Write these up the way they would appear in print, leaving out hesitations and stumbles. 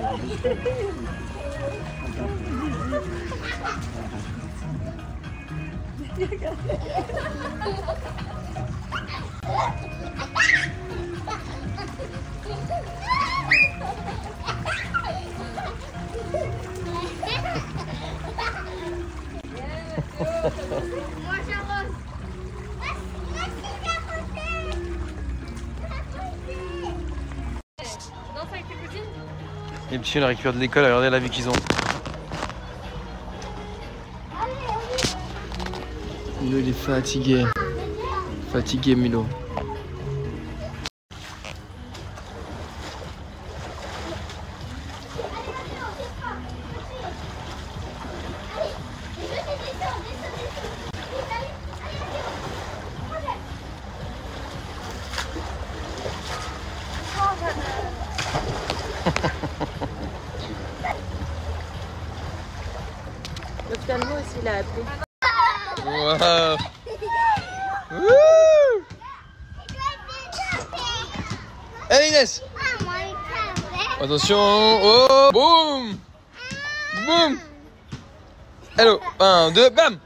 Les petits, ils la récupèrent de l'école, regardez la vie qu'ils ont. Milo, il est fatigué. Fatigué, Milo. L'ophtalmo aussi l'a appelé. Wow. Allez Inès. Attention. Oh, boum. Boum. Hello. 1, 2, bam.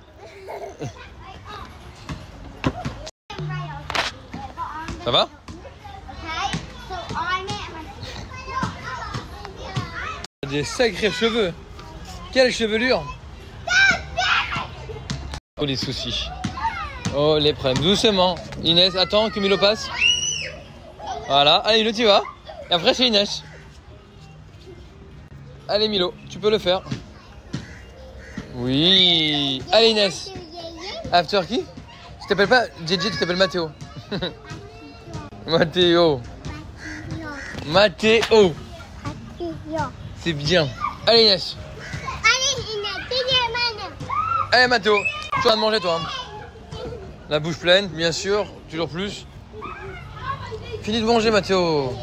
Ça va? Des sacrés cheveux. Quelle chevelure. Oh les soucis. Oh les problèmes. Doucement. Inès, attends que Milo passe. Voilà. Allez Milo, tu vas. Et après c'est Inès. Allez Milo, tu peux le faire. Oui. Allez Inès. After qui? Tu t'appelles pas JJ, tu t'appelles Mathéo. Mathéo. Mathéo. C'est bien. Allez Inès. Allez Mathéo. Tu vas de manger toi. La bouche pleine, bien sûr. Toujours plus. Fini de manger Mathéo.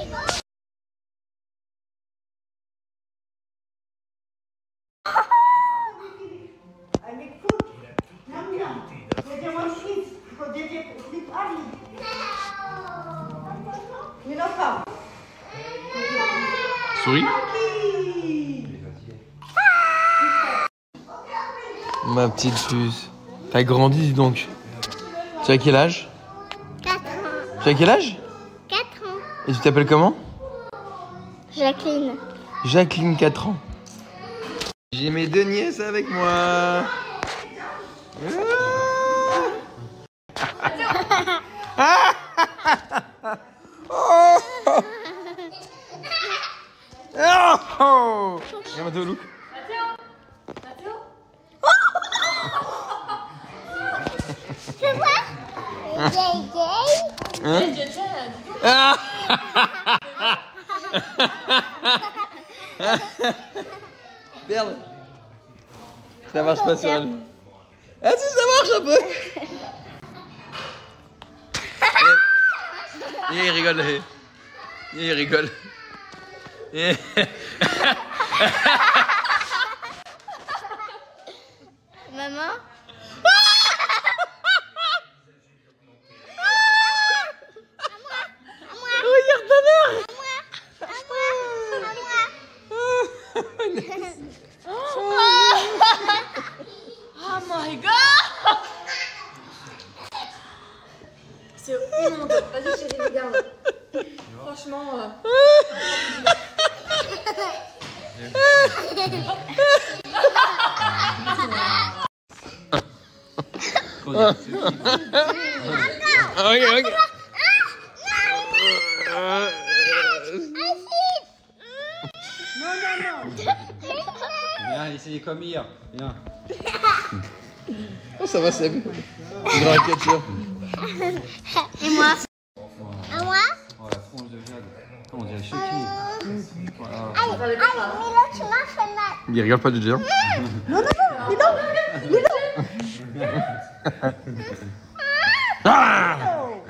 Souris. Ma petite puce. T'as grandi, dis donc. Tu as quel âge? 4 ans. Tu as quel âge? 4 ans. Et tu t'appelles comment? Jacqueline. Jacqueline, 4 ans. J'ai mes deux nièces avec moi. Oh! Viens Mathéo, look. Tu vois? Hein? Ah! Merde. Ça marche pas sur elle. Ah si, ça marche un peu. Il rigole. Il rigole. Maman? Regarde ta mère. Oh my god! C'est immonde. Vas-y chérie, regarde. Franchement... Ok. Viens, essayez comme hier. Viens. Oh, ça va, Seb. Une caricature. Et moi? À moi? Oh, la tronche de Jade. Comment on dirait Chucky. Voilà. Allez, Milo, tu m'as fait mal. Il rigole pas du géant. Non, Ah!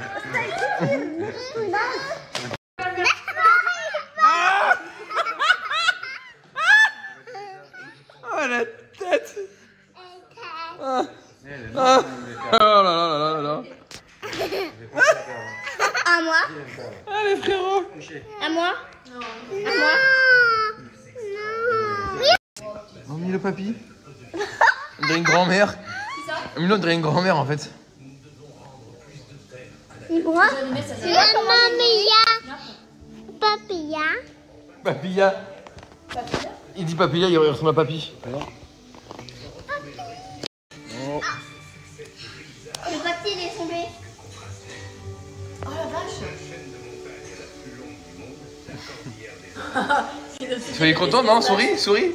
Oh la tête! Ah. Ah. Oh là là là là là! À moi? Allez frérot! À moi? À moi? papy. On dirait une grand-mère. Milo, on dirait une grand-mère en fait. Et moi, mamia. Papilla. Papilla. Il dit papilla, il ressemble à papy. Oh. Le papier, il est tombé. Oh la vache. Tu es content, non? Souris.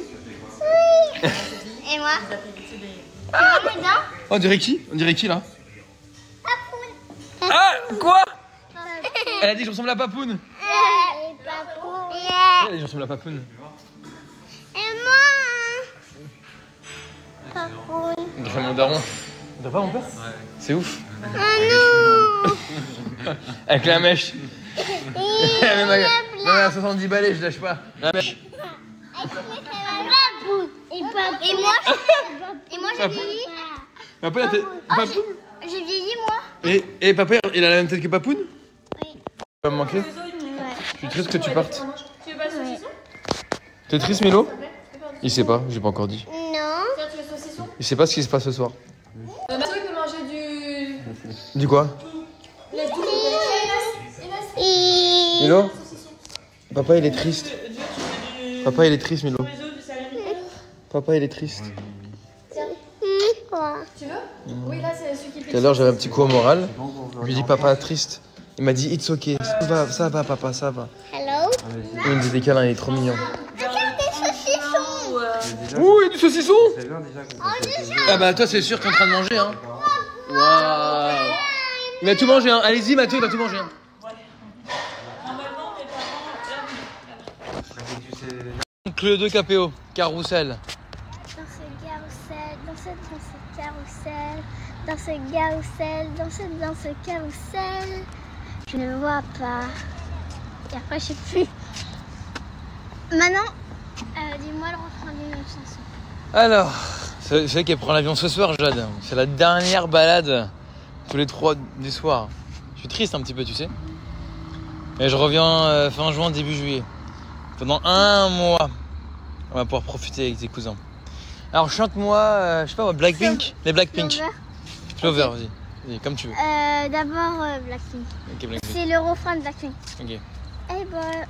Et moi? C'est vraiment bien. On dirait qui là? Papoun. Ah, quoi? Elle a dit que je ressemble à Papoun. Papoun. Elle a dit que je ressemble à Papoun. Et moi? Papoun. On dirait mon daron. On dirait pas mon père? Ouais. C'est ouf. Oh non. Avec la mèche. Même à 70 balais, je lâche pas. La mèche. Et moi, j'ai vieilli. Papa, Papoun. J'ai vieilli, moi. Et papa, il a la même tête que Papoun? Oui. Tu vas me manquer? Ouais. Je suis triste que tu partes. Tu veux pas le saucisson? T'es triste, Milo? Il sait pas, j'ai pas encore dit. Non. Tiens, tu veux le saucisson? Il sait pas ce qui se passe ce soir. Mathieu, il peut manger du... Du quoi? Laisse tout. Milo? Papa, il est triste. Papa, il est triste, Milo. Papa, il est triste. Quoi? Tu veux? Oui, là, c'est celui qui Tout à l'heure, j'avais un petit coup au moral. Je lui ai dit, papa, triste. Il m'a dit, it's okay. Ça va, papa, ça va. Hello? Il me dit des câlins, il est trop mignon. Regarde des saucissons. Ouh, il y a du saucisson! C'est bien déjà qu'on Ah bah, toi, c'est sûr que t'es en train de manger, hein. Waouh! Il va tout manger, hein. Allez-y, Mathieu, il va tout manger, hein. Clé de KPO, carrousel. Dans ce carrousel, je ne vois pas. Et après, je sais plus. Maintenant, dis-moi le refrain d'une chanson. Alors, c'est vrai qu'elle prend l'avion ce soir, Jade. C'est la dernière balade, tous les 3 du soir. Je suis triste un petit peu, tu sais. Et je reviens fin juin, début juillet. Pendant 1 mois, on va pouvoir profiter avec tes cousins. Alors chante-moi, je sais pas, Blackpink. Les Blackpink. Clover, vas-y. Vas-y, comme tu veux. D'abord, Blackpink. Ok, Blackpink. C'est le refrain de Blackpink. Ok. Hey boy,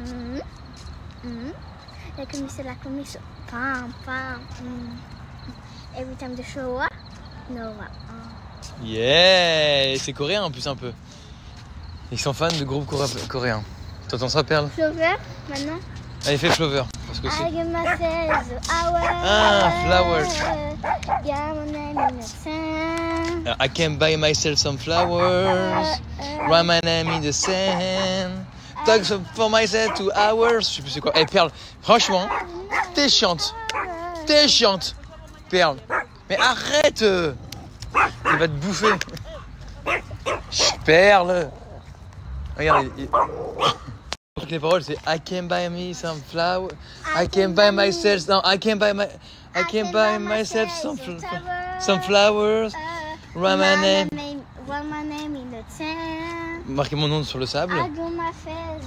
la commission, pam, pam, every time the show up, no, Yeah, c'est coréen en plus un peu. Ils sont fans de groupes coréens. T'entends ça, Perle? Clover, maintenant. Allez, fais Clover, parce que c'est... I give myself hours. Ah, Flowers. Got my name in the sand. I can buy myself some flowers. Write my name in the sand. Talk for myself 2 hours. Je sais plus c'est quoi. Eh, Perle, franchement, t'es chiante. T'es chiante, Perle. Mais arrête. Il va te bouffer. Chut, Perle. Regarde, les paroles c'est I can buy me some flowers. I can buy myself. Non, I can buy myself some flowers. Write my name. Write my name in the sand. Marquez mon nom sur le sable. I do my face.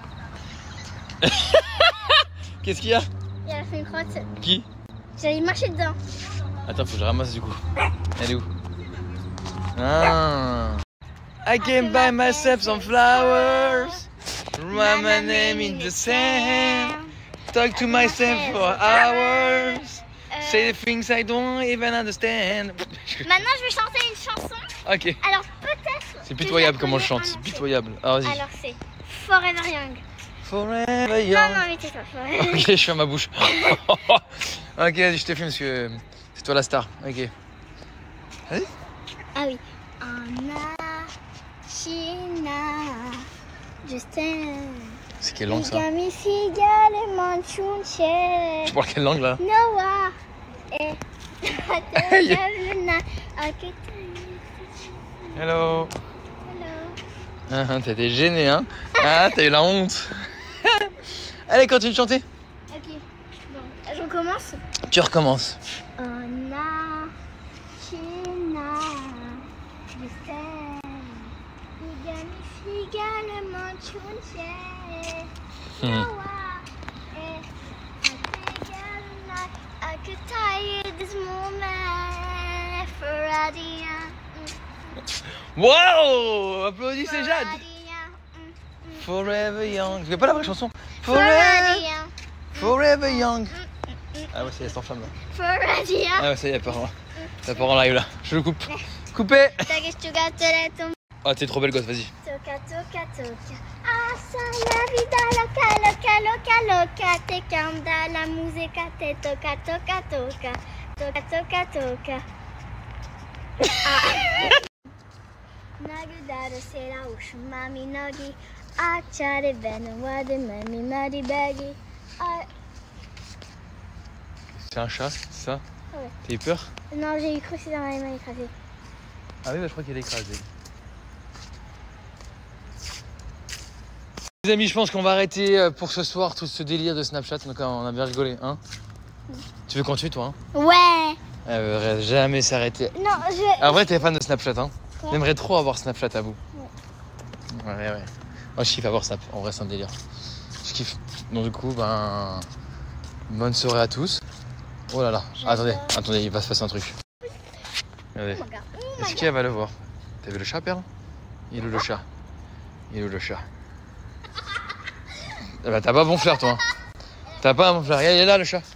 Qu'est-ce qu'il y a? Il a fait une crotte. Qui? J'allais marcher dedans. Attends, faut que je ramasse du coup. Elle est où? Ah. I can buy myself some flowers. Write my name in the sand. Talk to myself for hours. Say the things I don't even understand. Maintenant, je vais chanter une chanson. Ok. Alors, peut-être. C'est pitoyable comment je chante. C'est pitoyable. Alors, vas-y. Alors, c'est Forever Young. Forever Non, young. non, mais tais-toi. Forever. Ok, je ferme ma bouche. Ok, vas-y, je te filme parce que c'est toi la star. Ok. Vas-y. Ah oui. Anna, China, Justin. C'est quelle langue ça? Gami Figa, le Manchunche. Tu parles quelle langue là? Noah. Et. Hello. Hello. Ah, t'étais gêné, hein? Ah, t'as eu la honte. Allez, continue de chanter. Ok. Bon, je recommence. Tu recommences. Anna, China, Justin. Gami Figa, le Manchunche. Noah. Et. Wow! Applaudissez Jade! Forever Young. Je connais pas la vraie chanson. Forever Young. Ah ouais, ça y est, elle s'enflamme là. Ah ouais, ça y est, ça part en live là. Je le coupe. Coupé! Ah, t'es trop belle gosse, vas-y. Toca, toca, toca. Asa la vida loca, loca, loca, loca. Te canta la música, te toca, toca, toca. Toca, toca, toca. Nagudaro sera ushu mami nogi. Achare benwa de mami mari bagi. C'est un chat, c'est ça? Ouais. T'as eu peur? Non, j'ai cru que c'était dans les mains écrasées. Ah oui, bah, je crois qu'elle est écrasée. Les amis, je pense qu'on va arrêter pour ce soir tout ce délire de Snapchat. Donc on a bien rigolé, hein? Tu veux continuer toi, hein? Ouais. Elle veut jamais s'arrêter. Non, En vrai, t'es fan de Snapchat, hein? J'aimerais trop avoir Snapchat à vous. Ouais. Moi, je kiffe avoir Snap. En vrai, c'est un délire. Je kiffe. Donc du coup, ben... bonne soirée à tous. Oh là là. Attendez, il va se passer un truc. Regardez. Est-ce qu'elle va le voir? T'as vu le chat, Perle? Il est où le chat? Eh ben, t'as pas bon flair, toi. Hein. T'as pas un bon flair. Regarde, il est là, le chat.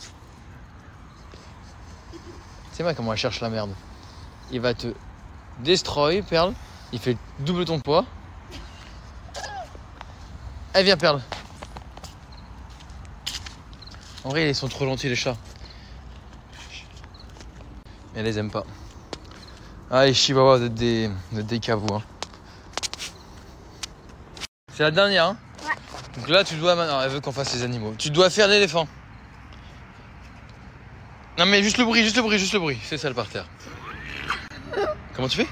C'est moi comment elle cherche la merde. Il va te destroy, Perle. Il fait double ton poids. Allez, viens, Perle. En vrai, ils sont trop gentils, les chats. Mais elle les aime pas. Ah, les chihuahuas, vous êtes des cavous. Hein. C'est la dernière, hein? Ouais. Donc là, tu dois maintenant. Elle veut qu'on fasse les animaux. Tu dois faire l'éléphant. Non, mais juste le bruit. C'est ça le parterre. Comment tu fais?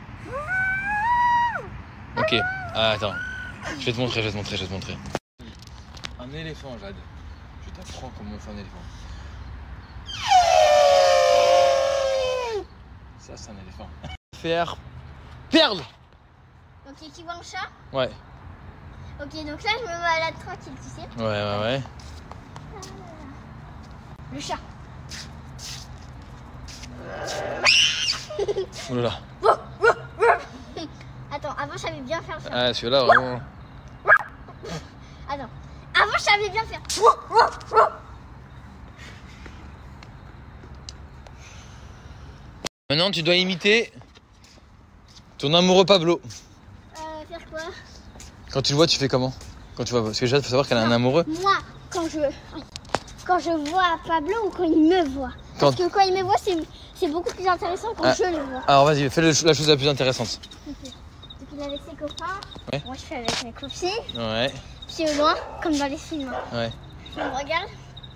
Ok. Ah, attends. Je vais te montrer. Un éléphant, Jade. Je t'apprends comment on fait un éléphant. Ça, c'est un éléphant. Faire Perle. Ok, tu vois un chat? Ouais. Ok, donc là, je me balade tranquille, tu sais. Ouais. Le chat. Oh là là. Attends, avant, je savais bien faire le chat. Ah, celui-là, vraiment. Attends. Avant, je savais bien faire. Maintenant, tu dois imiter ton amoureux Pablo. Faire quoi? Quand tu le vois, tu fais comment? Quand tu vois, parce que Jade, faut savoir qu'elle a un amoureux. Moi, quand je vois Pablo ou quand il me voit. Parce que quand il me voit, c'est beaucoup plus intéressant quand je le vois. Alors vas-y, fais la chose la plus intéressante. Okay. Donc il est avec ses copains. Ouais. Moi, je fais avec mes copines. Ouais. Puis au loin, comme dans les films. Ouais. On me regarde.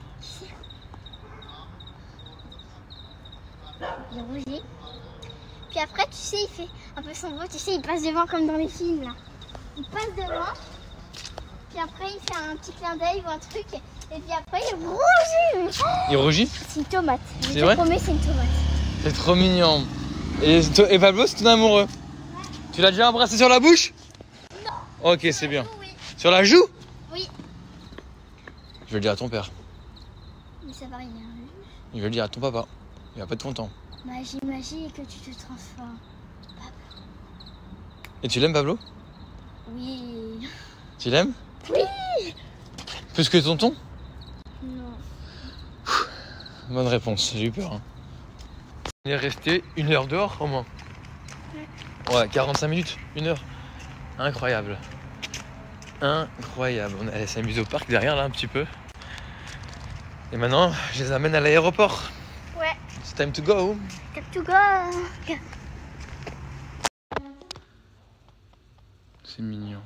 Il rougit. Puis après, tu sais, il fait un peu son beau. Tu sais, il passe devant comme dans les films là. Il passe devant. Puis après, il fait un petit clin d'œil ou un truc. Et puis après, il rougit. Il rougit? C'est une tomate. Je C'est te vrai? promets, c'est une tomate. C'est trop mignon. Et Pablo, c'est ton amoureux? Ouais. Tu l'as déjà embrassé sur la bouche? Non. Ok, c'est bien. Oui. Sur la joue? Oui. Je vais le dire à ton père. Mais ça va rien. Je vais le dire à ton papa. Il va pas être content. Magie, et que tu te transformes. Pablo. Et tu l'aimes, Pablo? Oui. Tu l'aimes? Oui. Plus que tonton? Non. Bonne réponse, j'ai eu peur. Hein. On est resté 1 heure dehors au moins. Ouais, 45 minutes, 1 heure. Incroyable. Incroyable. On allait s'amuser au parc derrière là un petit peu. Et maintenant, je les amène à l'aéroport. Ouais. It's time to go. Time to go. C'est mignon.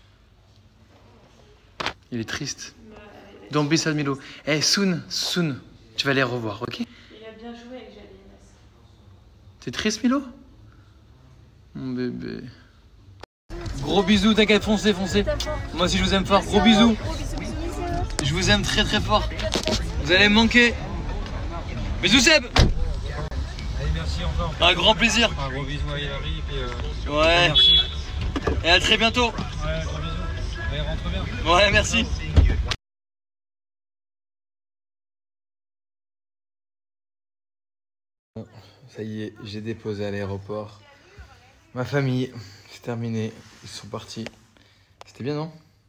Il est triste. Don't be sad, Milo. Eh, soon, tu vas les revoir, ok? Il a bien joué avec Jalil. T'es triste, Milo? Mon bébé. Gros bisous, t'inquiète, foncez. Moi aussi, je vous aime fort. Gros bisous. Je vous aime très très fort. Vous allez me manquer. Bisous, Seb. Allez, merci encore. Un grand plaisir. Un gros bisou à Hilary. Puis, Ouais. merci. Et à très bientôt. Ouais, gros bisous. Allez, rentre bien. Ouais, merci. Ça y est, j'ai déposé à l'aéroport Ma famille, c'est terminé. Ils sont partis. C'était bien, non?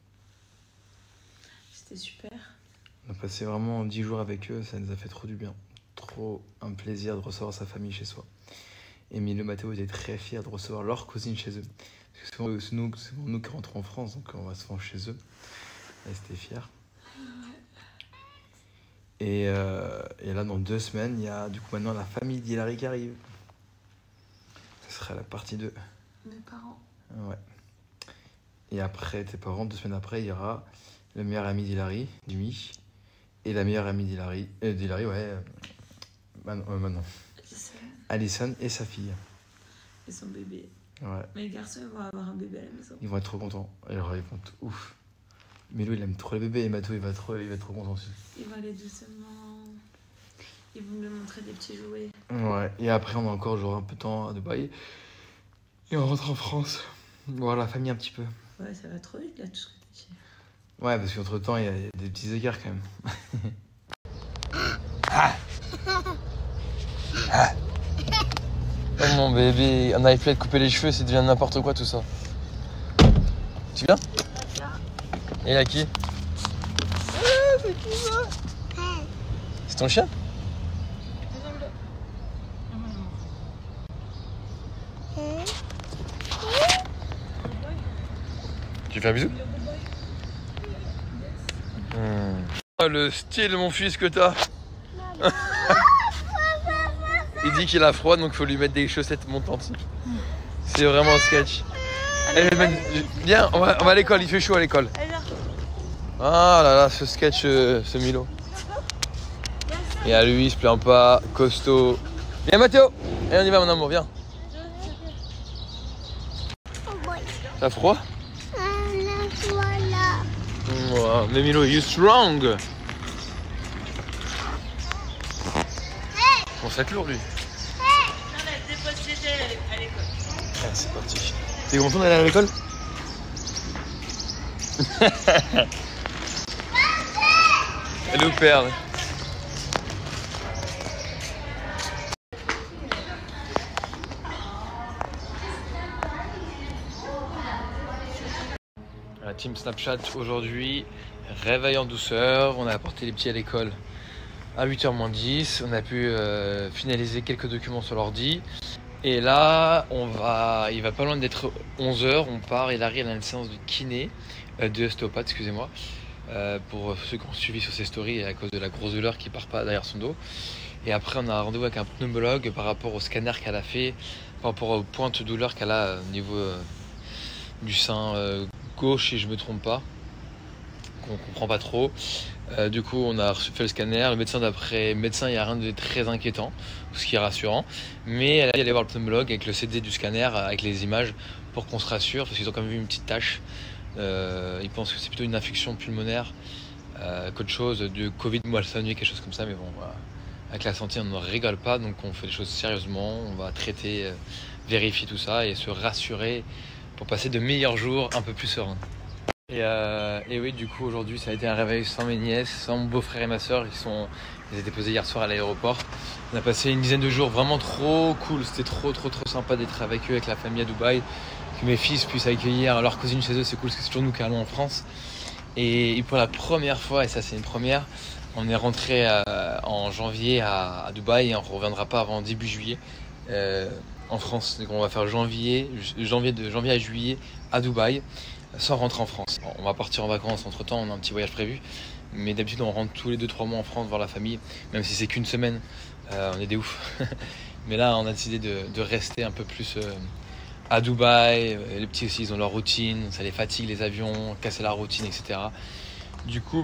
C'était super. On a passé vraiment 10 jours avec eux, ça nous a fait trop du bien. Trop un plaisir de recevoir sa famille chez soi. Emile et Mathéo étaient très fiers de recevoir leur cousine chez eux. Parce que c'est nous qui rentrons en France, donc on va souvent chez eux. Ils étaient fiers. Et là, dans 2 semaines, il y a du coup maintenant la famille d'Hilary qui arrive. Ce sera la partie 2. Mes parents. Ouais. Et après, tes parents, 2 semaines après, il y aura le meilleur ami d'Hilary, Jimmy, et la meilleure amie d'Hilary, Manon. Alison et sa fille. Et son bébé. Ouais. Mes garçons ils vont avoir un bébé à la maison. Ils vont être trop contents. Alors, ils vont être ouf. Milo, il aime trop les bébés et Mathéo, il va être trop content aussi. Il va aller doucement. Ils vont me montrer des petits jouets. Ouais. Et après, on a encore genre un peu de temps à Dubaï. Et on rentre en France. Voir la famille un petit peu. Ouais, ça va trop vite là, tout ce que tu dis. Ouais, parce qu'entre temps, il y a des petits écarts quand même. Oh mon bébé, on n'arrive plus à te couper les cheveux, c'est devient n'importe quoi tout ça. Tu viens? Et il y a qui? C'est qui ça? C'est ton chien? Tu fais un bisou? Oh, le style mon fils que t'as. Il dit qu'il a froid donc faut lui mettre des chaussettes montantes. C'est vraiment un sketch. Viens, on va à l'école, il fait chaud à l'école. Ah là là, ce sketch, ce Milo. Et à lui, il se plaint pas, costaud. Viens Mathéo. Et on y va mon amour, viens. T'as froid? Wow, mais Milo, you strong. Bon, ça va être lourd lui. Ah, c'est parti. T'es content d'aller à l'école? Elle nous perd. La team Snapchat aujourd'hui, réveil en douceur. On a apporté les petits à l'école à 8h-10. On a pu finaliser quelques documents sur l'ordi. Et là, il va pas loin d'être 11h. On part, il arrive à une séance de kiné, de ostéopathe, excusez-moi. Pour ceux qui ont suivi sur ses stories à cause de la grosse douleur qui part pas derrière son dos. Et après, on a un rendez-vous avec un pneumologue par rapport au scanner qu'elle a fait, par rapport aux pointes de douleur qu'elle a au niveau du sein gauche, si je me trompe pas. Qu'on comprend pas trop. Du coup, on a fait le scanner. Le médecin il n'y a rien de très inquiétant, ce qui est rassurant. Mais elle a dit aller voir le pneumologue avec le CD du scanner, avec les images, pour qu'on se rassure, parce qu'ils ont quand même vu une petite tache. Ils pensent que c'est plutôt une infection pulmonaire qu'autre chose, de Covid moissonnier, quelque chose comme ça. Mais bon, voilà. Avec la santé, on ne rigole pas, donc on fait les choses sérieusement. On va traiter, vérifier tout ça et se rassurer pour passer de meilleurs jours un peu plus sereins. Et oui, du coup, aujourd'hui, ça a été un réveil sans mes nièces, sans mon beau-frère et ma soeur. Ils étaient posés hier soir à l'aéroport. On a passé une dizaine de jours vraiment trop cool. C'était trop sympa d'être avec eux, avec la famille à Dubaï. Que mes fils puissent accueillir leur cousine chez eux, c'est cool parce que c'est toujours nous qui allons en France. Et pour la première fois, et ça c'est une première, on est rentré en janvier à Dubaï et on ne reviendra pas avant début juillet en France. Donc on va faire janvier à juillet à Dubaï, sans rentrer en France. On va partir en vacances entre temps, on a un petit voyage prévu, mais d'habitude on rentre tous les 2-3 mois en France voir la famille, même si c'est qu'une semaine, on est des ouf. Mais là on a décidé de rester un peu plus à Dubaï. Les petits aussi ils ont leur routine, ça les fatigue les avions, casser la routine, etc. Du coup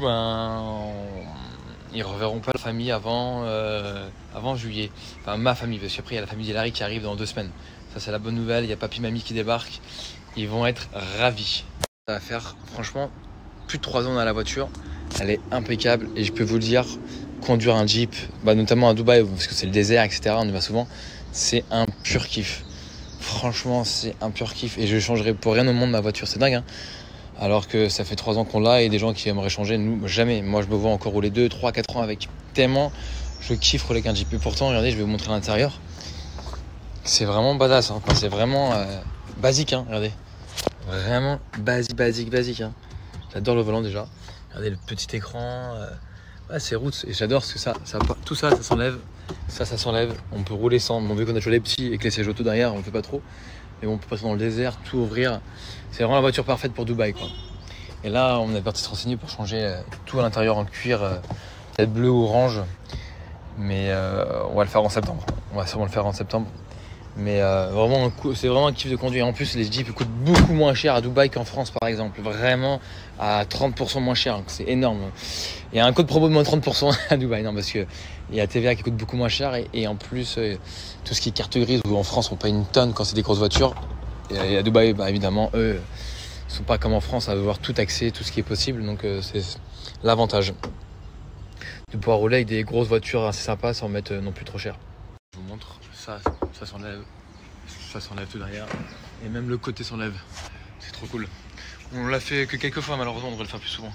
ils ne reverront pas la famille avant juillet, enfin ma famille, parce qu'après il y a la famille d'Hilary qui arrive dans 2 semaines. Ça c'est la bonne nouvelle, il y a papy mamie qui débarquent, ils vont être ravis. Ça va faire franchement plus de 3 ans dans la voiture, elle est impeccable et je peux vous le dire, conduire un Jeep, notamment à Dubaï parce que c'est le désert, etc. On y va souvent, c'est un pur kiff. Franchement c'est un pur kiff et je changerai pour rien au monde ma voiture, c'est dingue hein. Alors que ça fait 3 ans qu'on l'a et des gens qui aimeraient changer, nous jamais. Moi je me vois encore rouler 2, 3, 4 ans avec, tellement je kiffe rouler avec un Jeep. Et pourtant regardez, je vais vous montrer l'intérieur. c'est vraiment badass, hein. Enfin, c'est vraiment basique, hein, regardez. Vraiment basique, hein. J'adore le volant déjà. Regardez le petit écran. Ouais, c'est route et j'adore parce que tout ça s'enlève. Ça s'enlève. On peut rouler sans. Bon, vu qu'on a toujours les petits et que les sièges auto derrière, on le fait pas trop. Mais bon, on peut passer dans le désert, tout ouvrir. C'est vraiment la voiture parfaite pour Dubaï, quoi. Et là, on est parti se renseigner pour changer tout à l'intérieur en cuir, peut-être bleu ou orange. Mais on va le faire en septembre. On va sûrement le faire en septembre. Mais vraiment, c'est vraiment un kiff de conduire. En plus, les Jeeps coûtent beaucoup moins cher à Dubaï qu'en France, par exemple. Vraiment à 30% moins cher. C'est énorme. Il y a un code promo de moins 30% à Dubaï. Non, parce qu'il y a TVA qui coûte beaucoup moins cher. Et en plus, tout ce qui est carte grise, où en France, on paye une tonne quand c'est des grosses voitures. Et à Dubaï, bah, évidemment, eux, ils sont pas comme en France à devoir tout taxer, tout ce qui est possible. Donc, c'est l'avantage de pouvoir rouler avec des grosses voitures assez sympas sans mettre non plus trop cher. Je vous montre, ça s'enlève tout derrière, et même le côté s'enlève, c'est trop cool. On l'a fait que quelques fois, malheureusement on devrait le faire plus souvent.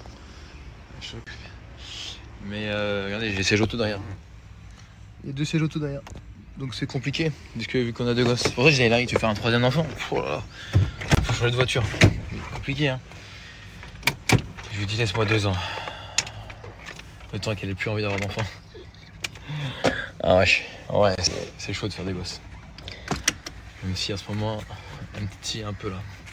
Mais regardez, j'ai les sièges auto derrière. Il y a 2 sièges auto derrière, donc c'est compliqué, puisque vu qu'on a 2 gosses. C'est pour ça que j'ai là, tu veux faire un 3e enfant, oh là là. Faut changer de voiture, c'est compliqué, hein. Je lui dis laisse-moi 2 ans. Le temps qu'elle ait plus envie d'avoir d'enfant. Ah ouais, c'est chaud de faire des gosses. Même si à ce moment, un peu là.